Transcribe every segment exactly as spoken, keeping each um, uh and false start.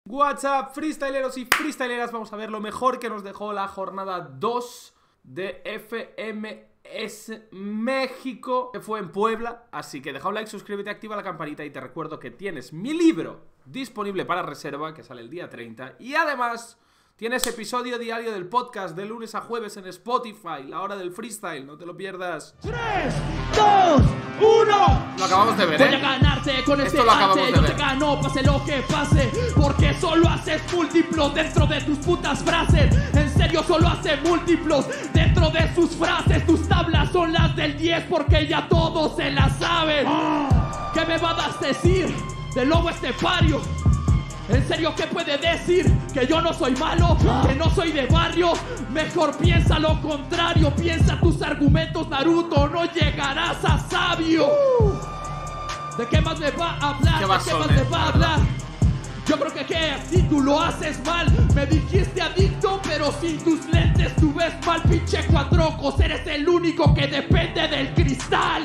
What's up, freestyleros y freestyleras. Vamos a ver lo mejor que nos dejó la jornada dos de F M S México, que fue en Puebla. Así que deja un like, suscríbete, activa la campanita y te recuerdo que tienes mi libro disponible para reserva, que sale el día treinta. Y además tienes episodio diario del podcast de lunes a jueves en Spotify, la hora del freestyle, no te lo pierdas. tres, dos, uno. Lo acabamos de ver, ¿eh? Voy a ganarte con Esto este lo acabamos arte. de Yo ver. te gano, pase lo que pase, porque solo haces múltiplos dentro de tus putas frases. En serio, solo hace múltiplos dentro de sus frases. Tus tablas son las del diez porque ya todos se las saben. ¿Qué me vas a decir del lobo estepario? ¿En serio qué puede decir? ¿Que yo no soy malo? ¿Que no soy de barrio? Mejor piensa lo contrario. Piensa tus argumentos, Naruto. No llegarás a sabio. ¿De qué más me va a hablar? ¿Qué ¿De más qué son, más eh? me va a hablar? Yo creo que que si tú lo haces mal. Me dijiste adicto, pero sin tus lentes tú ves mal, pinche cuatrocos. Eres el único que depende del cristal.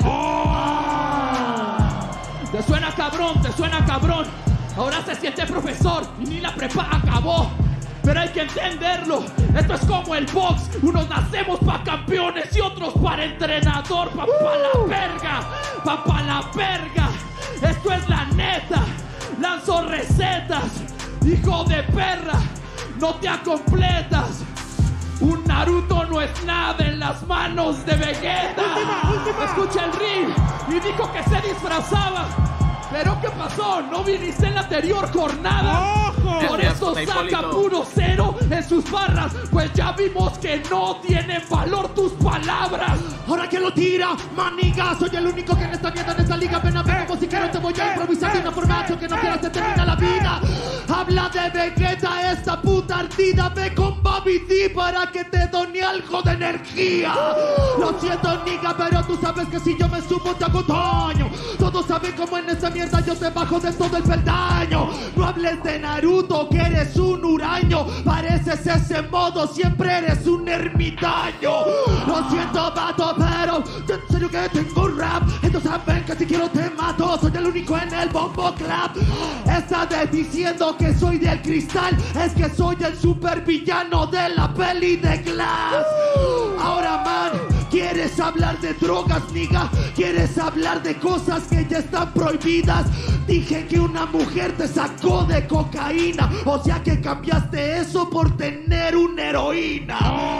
Te suena cabrón, te suena cabrón. Ahora se siente profesor y ni la prepa acabó. Pero hay que entenderlo, esto es como el box. Unos nacemos pa' campeones y otros para entrenador. Pa' pa' la verga, pa' pa' la verga. Esto es la neta, lanzo recetas. Hijo de perra, no te acompletas. Un Naruto no es nada en las manos de Vegeta. Última, última. Escucha el ring y dijo que se disfrazaba. ¿Pero qué pasó? ¿No viniste en la anterior jornada? ¡Ojo! Por Es eso cierto, saca Hipólito. puro cero en sus barras. Pues ya vimos que no tienen valor tus palabras. Ahora que lo tira, maniga. Soy el único que en esta mierda, en esta liga apenas vengo música. No te voy a improvisar de una formato que no quieras, te termina la vida. Habla de Vegeta, esta puta ardida. Ve con Bobby D para que te done algo de energía. Lo siento, niga, pero tú sabes que si yo me subo te hago daño. Todos saben cómo en esta mierda yo te bajo de todo el peldaño. No hables de Naruto, que eres un huraño. Pareces ese modo, siempre eres un ermitaño. Lo siento, vato, pero yo en serio que tengo rap. Ellos saben que si quiero te mato. Soy el único en el bombo clap. Estás diciendo que soy del cristal. Es que soy el supervillano de la peli de Glass. Ahora, man, ¿quieres hablar de drogas, niga? ¿Quieres hablar de cosas que ya están prohibidas? Dije que una mujer te sacó de cocaína. O sea que cambiaste eso por tener una heroína.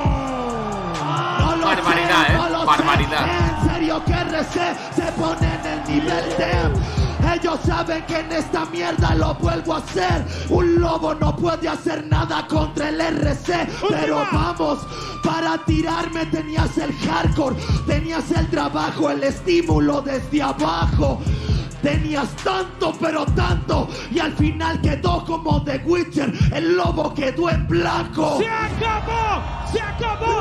No lo Barbaridad, sé, ¿eh? no lo Barbaridad. sé. En serio que R C se pone en el nivel de... Ellos saben que en esta mierda lo vuelvo a hacer. Un lobo no puede hacer nada contra el R C. Pero vamos, para tirarme tenías el hardcore, tenías el trabajo, el estímulo desde abajo. Tenías tanto, pero tanto, y al final quedó como The Witcher. El lobo quedó en blanco. ¡Se acabó! ¡Se acabó!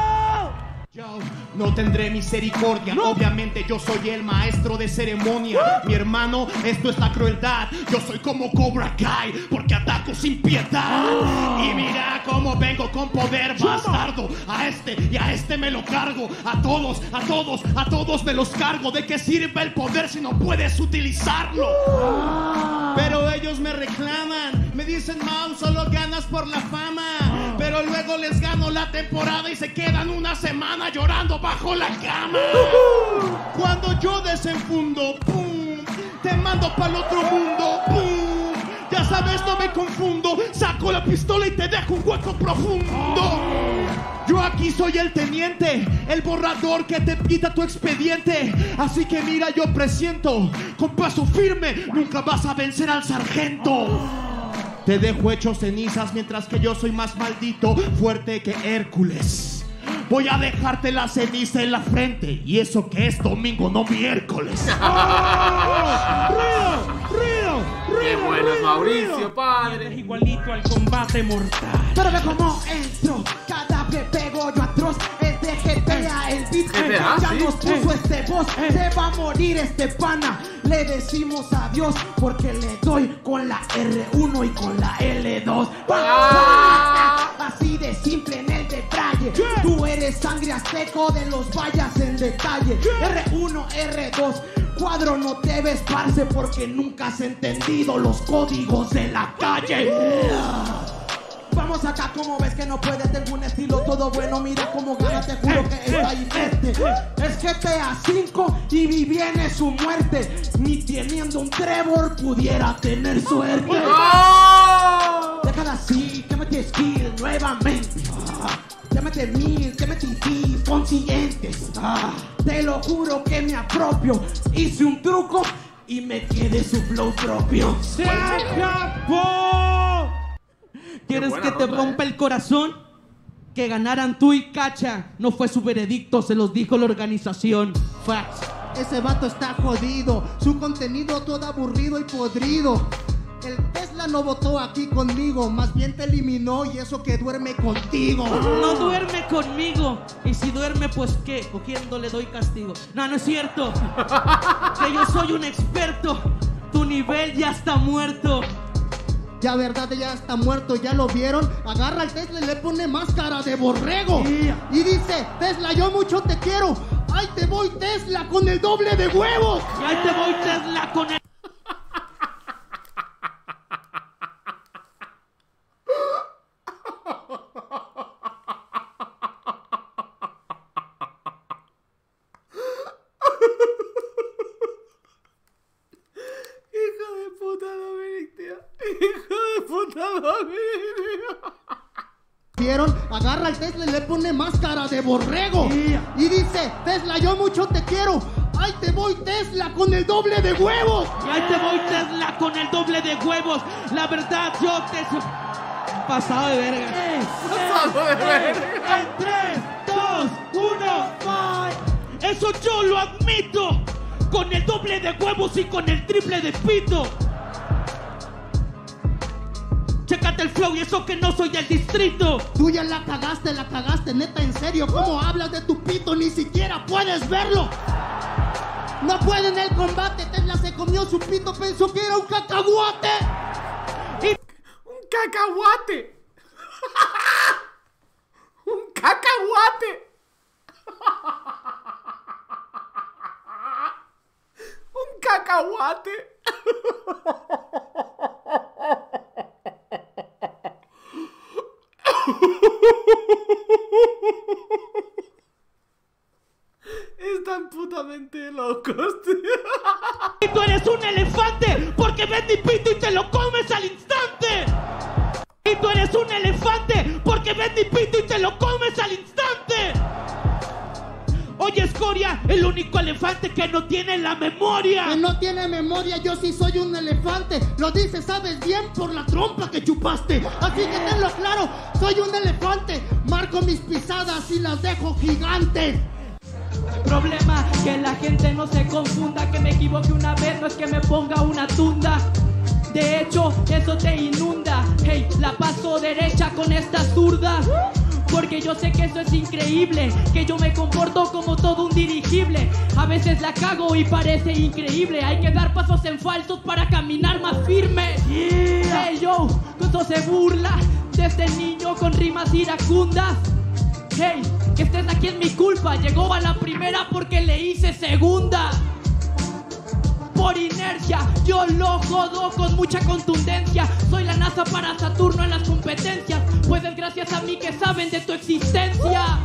Yo no tendré misericordia, No. obviamente yo soy el maestro de ceremonia. Mi hermano, esto es la crueldad. Yo soy como Cobra Kai, porque ataco sin piedad. Y mira cómo vengo con poder, bastardo. A este y a este me lo cargo. A todos, a todos, a todos me los cargo. ¿De qué sirve el poder si no puedes utilizarlo? Pero ellos me reclaman, me dicen, Mau, solo ganas por la fama. Pero luego les gano la temporada y se quedan una semana llorando bajo la cama. Cuando yo desenfundo, pum, te mando pa'l otro mundo, pum. Ya sabes, no me confundo, saco la pistola y te dejo un hueco profundo. Yo aquí soy el teniente, el borrador que te quita tu expediente. Así que mira, yo presiento, con paso firme nunca vas a vencer al sargento. Te dejo hecho cenizas mientras que yo soy más maldito, fuerte que Hércules. Voy a dejarte la ceniza en la frente, y eso que es domingo, no miércoles. ¡Ruido! ¡Ruido! Qué ¡Ruido! bueno es ruido, Mauricio, ruido! padre. Igualito al combate mortal. Pero ve cómo entro, cada vez pego yo atroz. Es de G T A el beat, G T A, ya sí. nos puso este boss. Se va a morir este pana, le decimos adiós porque le doy con la R uno y con la L dos. Ah. Así de simple en el detalle. Tú eres sangre azteco de los vallas en detalle. R uno, R dos, cuatro cuadro no te ves, parce, porque nunca has entendido los códigos de la calle. Vamos acá, como ves que no puedes, tengo un estilo todo bueno, mira cómo gana, te juro que está ahí verte. Es G T A cinco y mi viene su muerte, ni teniendo un Trevor pudiera tener suerte. ¡Oh! Déjala así, que metí skill nuevamente. Ah, te metí mil, te metí ti, conscientes. Ah, te lo juro que me apropio, hice un truco y me quedé su flow propio. ¡Se acabó! ¿Quieres buena que te ronda, rompa eh. el corazón? Que ganaran tú y Cacha no fue su veredicto, se los dijo la organización. Facts. Ese vato está jodido, su contenido todo aburrido y podrido. El Tesla no votó aquí conmigo, más bien te eliminó y eso que duerme contigo. No duerme conmigo. Y si duerme, pues qué, cogiendo le doy castigo. No, no es cierto. Que yo soy un experto. Tu nivel ya está muerto. Ya verdad, ya está muerto, ya lo vieron. Agarra al Tesla y le pone máscara de borrego. Y dice, Tesla, yo mucho te quiero. Ahí te voy, Tesla, con el doble de huevos. Y ahí te voy, Tesla, con el... Hijo de puta, Dominic, tío. Hijo de puta, Dominic. ¿Vieron? Agarra al Tesla y le pone máscara de borrego. Y dice, Tesla, yo mucho te quiero. Ahí te voy, Tesla, con el doble de huevos. Y ahí te voy, Tesla, con el doble de huevos. La verdad, yo te... Pasado de verga. Pasado de verga. En tres, dos, uno, bye. Eso yo lo admito. Con el doble de huevos y con el triple de pito. Chécate el flow y eso que no soy del distrito. Tú ya la cagaste, la cagaste, neta, en serio. ¿Cómo hablas de tu pito? Ni siquiera puedes verlo. No puede en el combate. Tesla se comió su pito, pensó que era un cacahuate. Un cacahuate. Un cacahuate. Un cacahuate. Están putamente locos, tío. Y tú eres un elefante porque ves mi pito y te lo comes al instante. Y tú eres un elefante porque ves mi pito y te lo comes al instante. Oye, escoria, el único elefante que no tiene la memoria. Que no tiene memoria, yo sí soy un elefante. Lo dices, sabes bien, por la trompa que chupaste. Así que tenlo claro, soy un elefante. Marco mis pisadas y las dejo gigantes. Problema, que la gente no se confunda, que me equivoque una vez no es que me ponga una tunda. De hecho, eso te inunda. Hey, la paso derecha con esta zurda, porque yo sé que eso es increíble, que yo me comporto como todo un dirigible. A veces la cago y parece increíble. Hay que dar pasos en falsos para caminar más firme. Yeah. Hey yo, todo se burla de este niño con rimas iracundas. Hey, que estés aquí es mi culpa. Llegó a la primera porque le hice segunda. Por inercia, yo lo jodo con mucha contundencia. Soy la NASA para Saturno en las competencias, pues es gracias a mí que saben de tu existencia.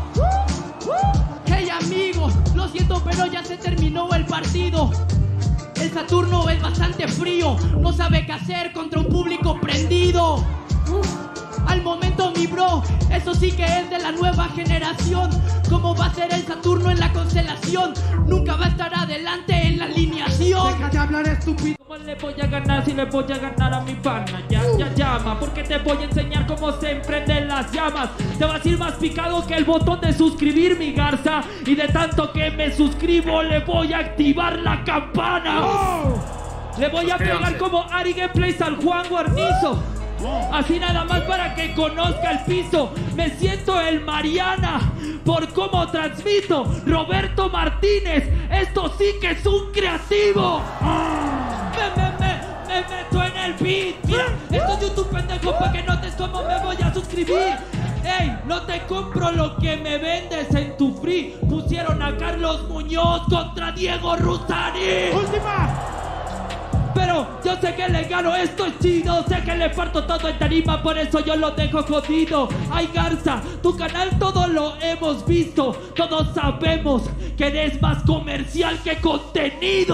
Hey amigo, lo siento pero ya se terminó el partido. El Saturno es bastante frío, no sabe qué hacer contra un público prendido. Al momento mi bro, eso sí que es de la nueva generación. ¿Cómo va a ser el Saturno en la constelación? Nunca va a estar adelante en la alineación. Deja de hablar, estúpido. ¿Cómo le voy a ganar si le voy a ganar a mi pana? Ya, ya llama, porque te voy a enseñar cómo se emprenden las llamas. Te vas a ir más picado que el botón de suscribir, mi garza. Y de tanto que me suscribo, le voy a activar la campana. Oh. Le voy a pegar como Ari Gameplays al Juan Guarnizo. Así nada más para que conozca el piso. Me siento el Mariana por cómo transmito. Roberto Martínez, esto sí que es un creativo. Me, me, me, me meto en el beat. Mira, esto es YouTube pendejo, pa' que notes cómo me voy a suscribir. Ey, No te compro lo que me vendes en tu free. Pusieron a Carlos Muñoz contra Diego Russani. Última. Pero yo sé que le gano, esto es chido. Sé que le parto todo en tarima, por eso yo lo dejo jodido. Ay Garza, tu canal todo lo hemos visto. Todos sabemos que eres más comercial que contenido.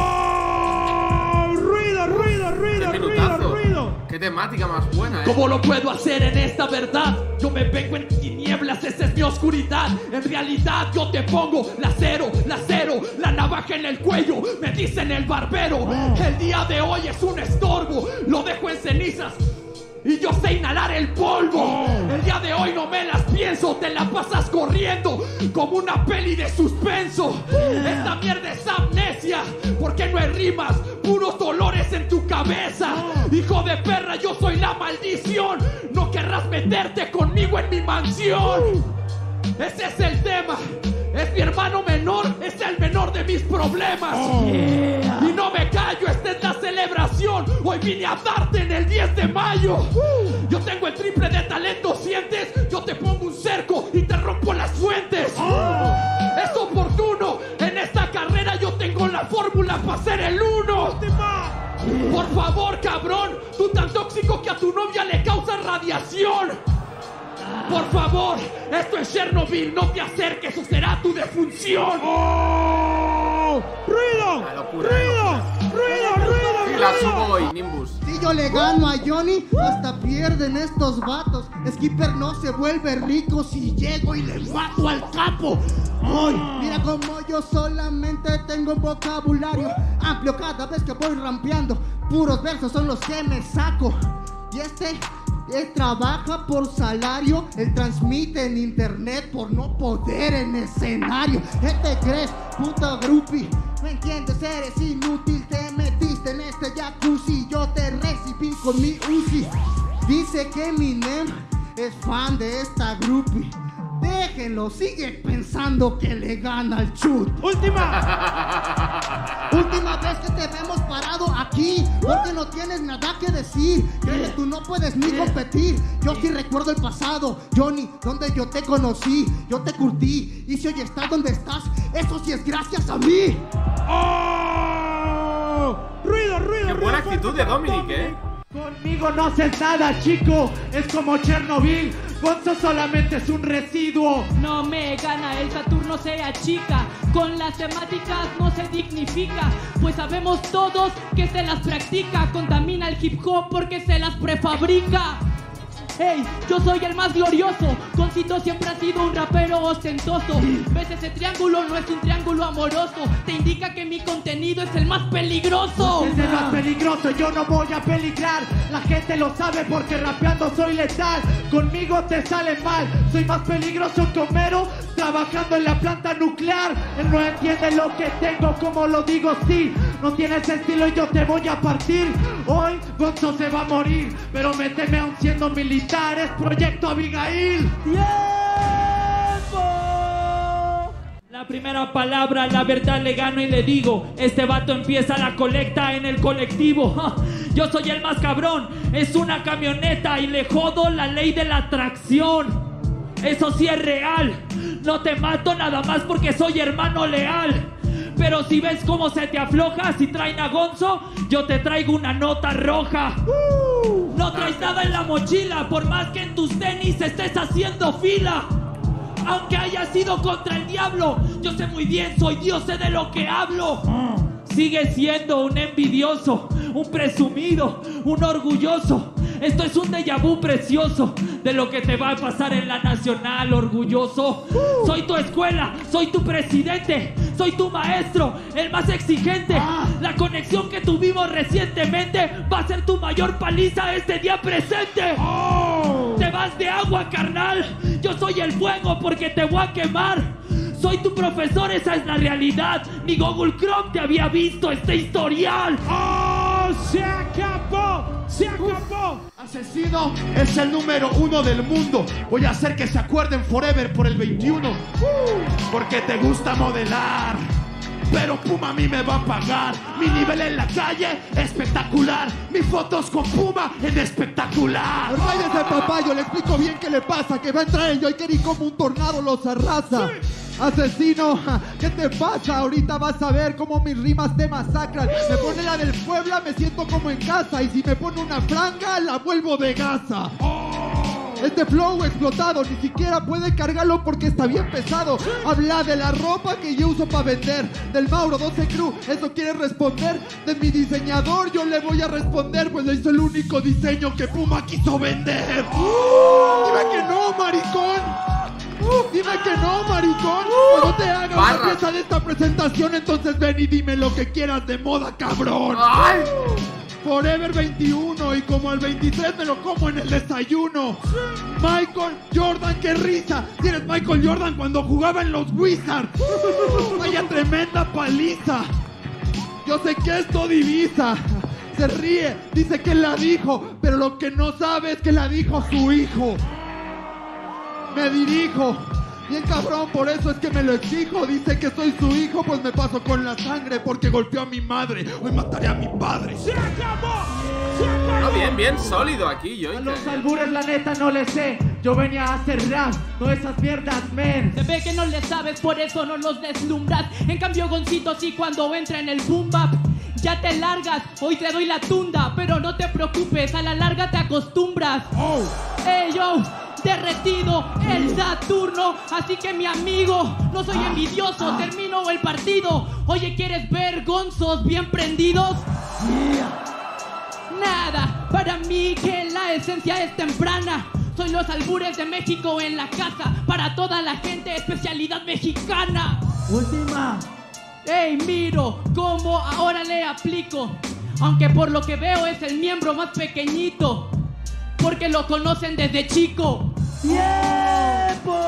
¡Oh! Ruido, ruido, ruido, ruido, ruido. Qué temática más buena, ¿eh? ¿Cómo lo puedo hacer en esta verdad? Yo me vengo en tinieblas, esa es mi oscuridad. En realidad yo te pongo la cero, la cero, la navaja en el cuello. Me dicen el barbero. El día de hoy es un estorbo. Lo dejo en cenizas y yo sé inhalar el polvo. El día de hoy no me las pienso. Te la pasas corriendo como una peli de suspenso. Esta mierda es amnesia, porque no hay rimas, puros dolores en tu cabeza. Hijo de perra, yo soy la maldición. No querrás meterte conmigo en mi mansión. Ese es el tema. Es mi hermano menor, es el menor de mis problemas. Oh. Yeah. Y no me callo, esta es la celebración. Hoy vine a darte en el diez de mayo. Uh. Yo tengo el triple de talento, ¿sientes? Yo te pongo un cerco y te rompo las fuentes. Oh. Es oportuno, en esta carrera yo tengo la fórmula para ser el uno. Última. Por favor, cabrón, tú tan tóxico que a tu novia le causas radiación. Por favor, esto es Chernobyl, no te acerques o será tu defunción. ¡Oh! ¡Ruido! Locura, ¡Ruido! ¡Ruido! ¡Ruido! Y la subo hoy, Nimbus. Si yo le gano a Johnny, hasta pierden estos vatos. Skipper no se vuelve rico si llego y le mato al capo. Hoy, mira como yo solamente tengo un vocabulario amplio cada vez que voy rampeando. Puros versos son los que me saco. Y este... él trabaja por salario, él transmite en internet por no poder en escenario. ¿Qué te crees, puta groupie? ¿Me entiendes? Eres inútil, te metiste en este jacuzzi. Yo te recibí con mi Uzi. Dice que Eminem es fan de esta groupie. Déjenlo, sigue pensando que le gana al chut. ¡Última! Última vez que te vemos parado aquí, porque no tienes nada que decir. Crees, tú no puedes ni competir. Yo sí recuerdo el pasado, Johnny, donde yo te conocí. Yo te curtí, y si hoy estás donde estás, eso sí es gracias a mí. ¡Oh! ¡Ruido, ruido! Qué buena actitud de Dominic, ¿eh? Conmigo no haces nada, chico. Es como Chernobyl. Gonzo solamente es un residuo. No me gana, el Saturno se achica. Con las temáticas no se dignifica, pues sabemos todos que se las practica. Contamina el hip hop porque se las prefabrica. Hey, yo soy el más glorioso. Concito siempre ha sido un rapero ostentoso. ¿Ves ese triángulo? No es un triángulo amoroso. Te indica que mi contenido es el más peligroso. Es el más peligroso, yo no voy a peligrar. La gente lo sabe porque rapeando soy letal. Conmigo te sale mal. Soy más peligroso que Homero trabajando en la planta nuclear. Él no entiende lo que tengo, como lo digo, sí. No tienes estilo y yo te voy a partir. Hoy Gonzo se va a morir, pero méteme aún siendo militar. Es Proyecto Abigail. ¡Tiempo! La primera palabra, la verdad le gano y le digo. Este vato empieza la colecta en el colectivo. ¡Ja! Yo soy el más cabrón. Es una camioneta y le jodo la ley de la atracción. Eso sí es real. No te mato nada más porque soy hermano leal. Pero si ves cómo se te afloja, si traen a Gonzo, yo te traigo una nota roja. Uh, no traes nada en la mochila, por más que en tus tenis estés haciendo fila. Aunque haya sido contra el diablo, yo sé muy bien, soy Dios, sé de lo que hablo. Sigue siendo un envidioso, un presumido, un orgulloso. Esto es un déjà vu precioso de lo que te va a pasar en la nacional, orgulloso. Uh. Soy tu escuela, soy tu presidente, soy tu maestro, el más exigente. Ah. La conexión que tuvimos recientemente va a ser tu mayor paliza este día presente. Oh. Te vas de agua, carnal. Yo soy el fuego porque te voy a quemar. Soy tu profesor, esa es la realidad. Ni Google Chrome te había visto este historial. ¡Oh! ¡Se acabó! ¡Se acabó! Asesino es el número uno del mundo. Voy a hacer que se acuerden forever por el veintiuno. Uh, porque te gusta modelar. pero Puma a mí me va a pagar. Mi nivel en la calle, espectacular. Mis fotos con Puma en espectacular. Olvídese, papá, yo le explico bien qué le pasa. Que va a entrar el Joker y como un tornado los arrasa. Asesino, ¿qué te pasa? Ahorita vas a ver cómo mis rimas te masacran. Me pone la del Puebla, me siento como en casa. Y si me pone una franga, la vuelvo de gasa. Este flow explotado, ni siquiera puede cargarlo porque está bien pesado. Habla de la ropa que yo uso para vender. Del Mauro doce Crew, ¿eso quiere responder? De mi diseñador yo le voy a responder, pues le hizo el único diseño que Puma quiso vender. uh, Dime que no, maricón. Uh, dime que no, maricón. Cuando te haga Barras. una pieza de esta presentación, entonces ven y dime lo que quieras de moda, cabrón. ¡Ay! Forever veintiuno y como al veintitrés me lo como en el desayuno. Michael Jordan, qué risa. Si eres Michael Jordan cuando jugaba en los Wizards. Vaya tremenda paliza. Yo sé que esto divisa. Se ríe, dice que la dijo, pero lo que no sabe es que la dijo su hijo. Me dirijo, bien cabrón, por eso es que me lo exijo. Dice que soy su hijo, pues me paso con la sangre porque golpeó a mi madre. Hoy mataré a mi padre. ¡Se acabó! ¡Se acabó! Bueno, bien, bien sólido aquí, A Joker. los albures la neta no le sé. Yo venía a hacer rap, no esas mierdas, men. Se ve que no le sabes, por eso no los deslumbras. En cambio, Goncito sí cuando entra en el boom bap. Ya te largas, hoy te doy la tunda. Pero no te preocupes, a la larga te acostumbras. Oh. Ey, yo, derretido el Saturno. Así que mi amigo, no soy envidioso, termino el partido. Oye, ¿quieres ver gonzos bien prendidos? Nada, para mí que la esencia es temprana. Soy los albures de México en la casa. Para toda la gente, especialidad mexicana. Última. Ey, miro cómo ahora le aplico. Aunque por lo que veo es el miembro más pequeñito, porque lo conocen desde chico. ¡Tiempo!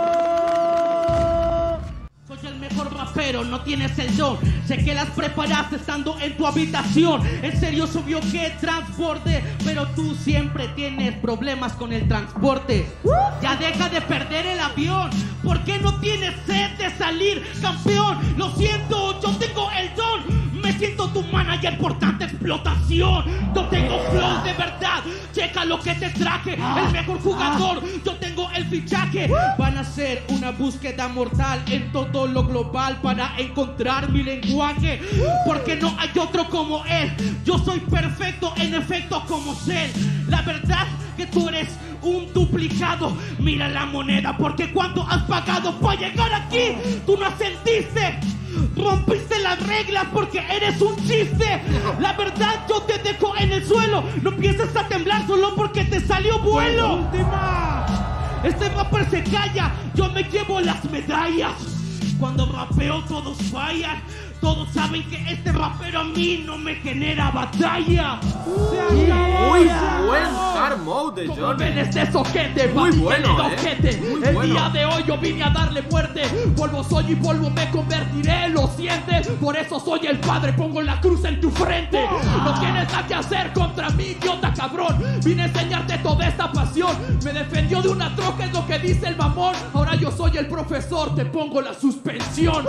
Soy el mejor rapero, no tienes el don. Sé que las preparaste estando en tu habitación. En serio subió que transporte, pero tú siempre tienes problemas con el transporte. Ya deja de perder el avión. ¿Por qué no tienes sed de salir campeón? Lo siento, yo tengo el don. Me siento tu manager por tanta explotación. Yo tengo flow de verdad. Checa lo que te traje. El mejor jugador. Yo tengo el fichaje. Van a hacer una búsqueda mortal en todo lo global para encontrar mi lenguaje. Porque no hay otro como él. Yo soy perfecto en efecto como Cell. La verdad que tú eres un duplicado. Mira la moneda porque cuánto has pagado para llegar aquí. Tú no sentiste. Rompiste las reglas porque eres un chiste. La verdad yo te dejo en el suelo. No empieces a temblar solo porque te salió vuelo. ¡Última! Este rapper se calla, yo me llevo las medallas. Cuando rapeo todos fallan. Todos saben que este rapero a mí no me genera batalla. ¡Se acabó! Muy se acabó! buen hard mode de Como ven Johnny. este sojete, Muy papi, bueno, tiene eh. ojete. Muy El bueno. día de hoy yo vine a darle muerte. Polvo soy y polvo me convertiré, ¿lo sientes? Por eso soy el padre, pongo la cruz en tu frente. No tienes nada que hacer contra mí, idiota cabrón. Vine a enseñarte toda esta pasión. Me defendió de una troca, es lo que dice el mamón. Ahora yo soy el profesor, te pongo la suspensión.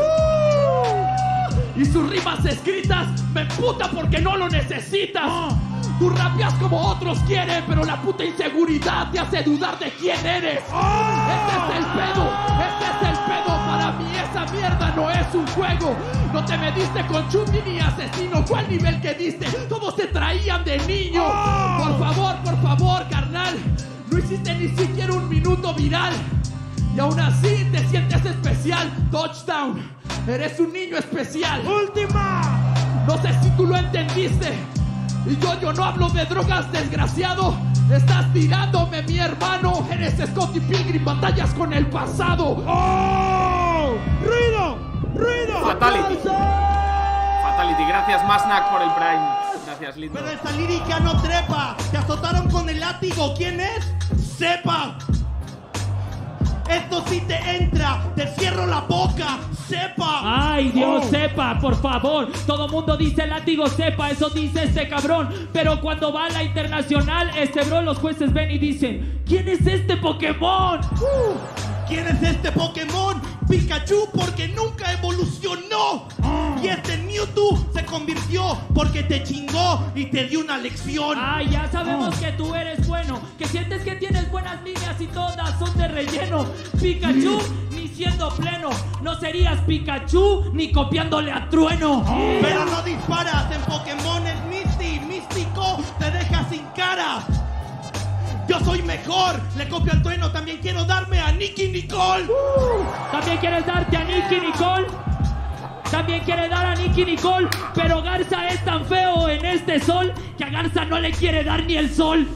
Y sus rimas escritas me emputa porque no lo necesitas. Tú rapeas como otros quieren, pero la puta inseguridad te hace dudar de quién eres. Este es el pedo, este es el pedo. Para mí esa mierda no es un juego. No te mediste con Chucky ni asesino. ¿Cuál nivel que diste? Todos te traían de niño. Por favor, por favor, carnal. No hiciste ni siquiera un minuto viral. Y aún así te sientes especial. Touchdown, eres un niño especial. ¡Última! No sé si tú lo entendiste. Y yo, yo no hablo de drogas, desgraciado. Estás tirándome, mi hermano. Eres Scottie Pilgrim, batallas con el pasado. ¡Oh! ¡Ruido! ¡Ruido! Fatality. Fatality. Gracias, Masnak, por el Prime. Gracias, lindo. Pero esa lírica no trepa. Te azotaron con el látigo. ¿Quién es? Sepa. Esto sí te entra. Te cierro la boca. Sepa. Ay, Dios, Oh. sepa, por favor. Todo mundo dice látigo, sepa, eso dice este cabrón. Pero cuando va a la internacional, este bro, los jueces ven y dicen: ¿quién es este Pokémon? Uh. ¿Quién es este Pokémon? Pikachu, porque nunca evolucionó. Y este Mewtwo se convirtió porque te chingó y te dio una lección. Ay, ya sabemos que tú eres bueno, que sientes que tienes buenas líneas y todas son de relleno. Pikachu, ni siendo pleno, no serías Pikachu ni copiándole a Trueno. Pero no disparas, en Pokémon es Misty, místico, te deja sin cara. Yo soy mejor, le copio al Trueno, también quiero darme a Nicky Nicole. También quieres darte a Nicky Nicole. También quiere dar a Nicky Nicole. Pero Garza es tan feo en este sol que a Garza no le quiere dar ni el sol.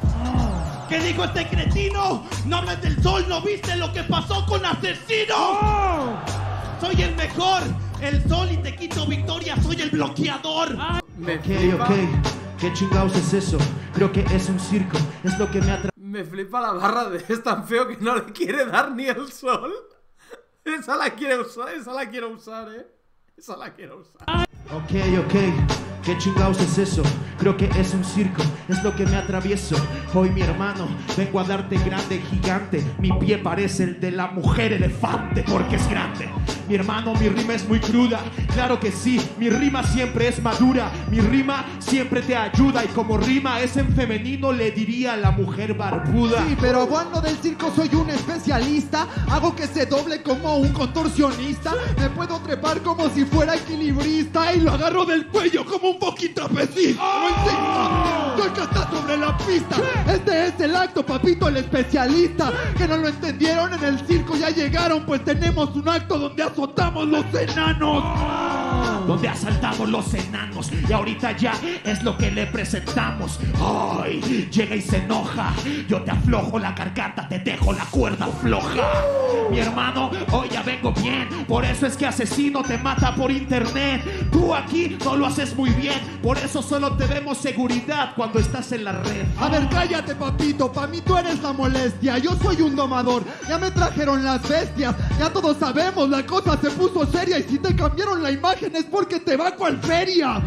¿Qué dijo este cretino? No hablas del sol, ¿no viste lo que pasó con Asesino? Oh. Soy el mejor, el sol y te quito victoria, soy el bloqueador. Me Ok, flipa, ok. ¿Qué chingados es eso? Creo que es un circo. Es lo que me atrae. me flipa la barra de es tan feo que no le quiere dar ni el sol. Esa la quiere usar, esa la quiero usar, eh. Esa la quiero usar. Ok, ok. ¿Qué chingados es eso? Creo que es un circo, es lo que me atravieso. Hoy mi hermano, vengo a darte grande, gigante. Mi pie parece el de la mujer elefante porque es grande. Mi hermano, mi rima es muy cruda. Claro que sí, mi rima siempre es madura. Mi rima siempre te ayuda. Y como rima es en femenino, le diría a la mujer barbuda. Sí, pero hablando del circo soy un especialista. Hago que se doble como un contorsionista. Me puedo trepar como si fuera equilibrista. Y lo agarro del cuello como un fucking trapecista. ¡No insista! Soy que está sobre la pista. Este es el acto, papito, el especialista. Que no lo entendieron en el circo, ya llegaron. Pues tenemos un acto donde azotamos los enanos. Donde asaltamos los enanos y ahorita ya es lo que le presentamos. Ay, llega y se enoja. Yo te aflojo la garganta, te dejo la cuerda floja. Mi hermano, hoy ya vengo bien. Por eso es que Asesino te mata por internet. Tú aquí no lo haces muy bien. Por eso solo te vemos seguridad cuando estás en la red. A ver, cállate, papito, pa' mí tú eres la molestia. Yo soy un domador, ya me trajeron las bestias. Ya todos sabemos, la cosa se puso seria. Y si te cambiaron la imagen es porque te va cual feria.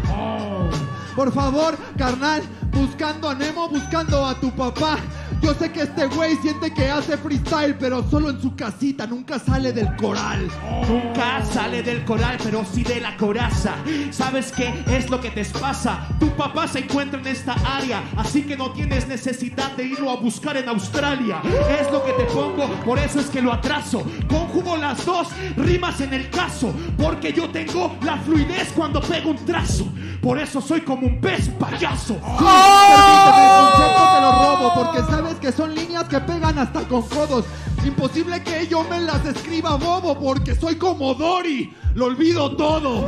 Por favor, carnal, buscando a Nemo, buscando a tu papá. Yo sé que este güey siente que hace freestyle, pero solo en su casita, nunca sale del coral. Nunca sale del coral, pero sí de la coraza. ¿Sabes qué es lo que te pasa? Tu papá se encuentra en esta área, así que no tienes necesidad de irlo a buscar en Australia. Es lo que te pongo, por eso es que lo atraso. Conjugo las dos rimas en el caso, porque yo tengo la fluidez cuando pego un trazo. Por eso soy como un pez payaso. Sí, permíteme, el concepto te lo robo, porque sabes que son líneas que pegan hasta con codos. Imposible que yo me las escriba bobo, porque soy como Dory, lo olvido todo.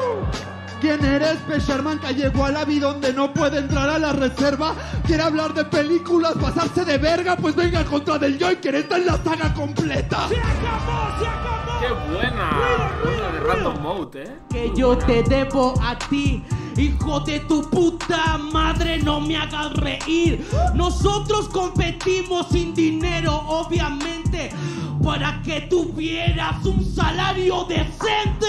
¿Quién eres, Pesherman, que llegó a la vida donde no puede entrar a la reserva? ¿Quiere hablar de películas, pasarse de verga? Pues venga contra del Joker, esta es la saga completa. ¡Se acabó, se acabó! Qué buena. Buena de Random Mode, eh. Que yo te debo a ti. Hijo de tu puta madre, no me hagas reír. Nosotros competimos sin dinero, obviamente, para que tuvieras un salario decente.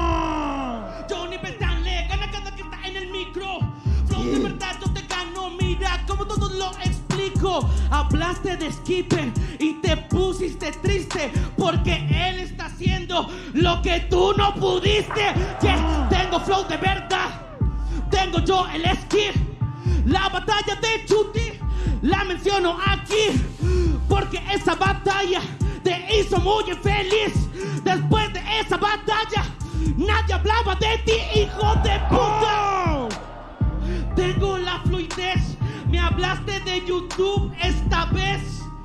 Johnny Betanle gana cada que está en el micro. Flow de verdad yo te gano, mira como todo lo explico. Hablaste de Skipper y te pusiste triste porque él está haciendo lo que tú no pudiste. Yeah, tengo flow de verdad. Tengo yo el skip. La batalla de Chuti la menciono aquí porque esa batalla te hizo muy infeliz. Después de esa batalla nadie hablaba de ti, hijo de puta. Tengo la fluidez. Me hablaste de YouTube esta vez.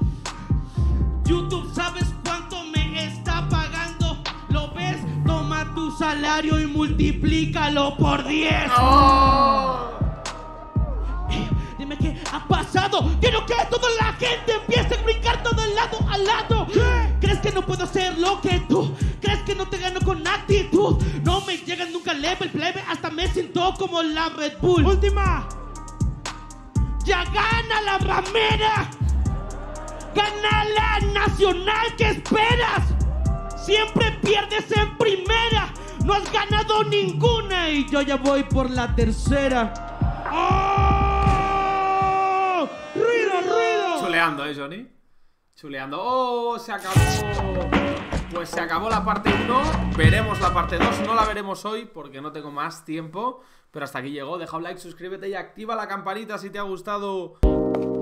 YouTube, ¿sabes cuánto me está pagando? ¿Lo ves? Toma tu salario y multiplícalo por diez. Oh. Eh, dime qué ha pasado. Quiero que toda la gente empiece a brincar todo de lado a lado. ¿Qué? ¿Crees que no puedo hacer lo que tú? ¿Crees que no te gano con actitud? No me llega nunca level plebe. Hasta me siento como la Red Bull. Última. Ya gana la ramera. Gana la nacional. ¿Qué esperas? Siempre pierdes en primera. No has ganado ninguna y yo ya voy por la tercera. ¡Oh! ¡Ruido, ruido! Chuleando, eh, Johnny. Chuleando. ¡Oh! Se acabó. Pues se acabó la parte uno. Veremos la parte dos. No la veremos hoy porque no tengo más tiempo. Pero hasta aquí llegó. Deja un like, suscríbete y activa la campanita si te ha gustado.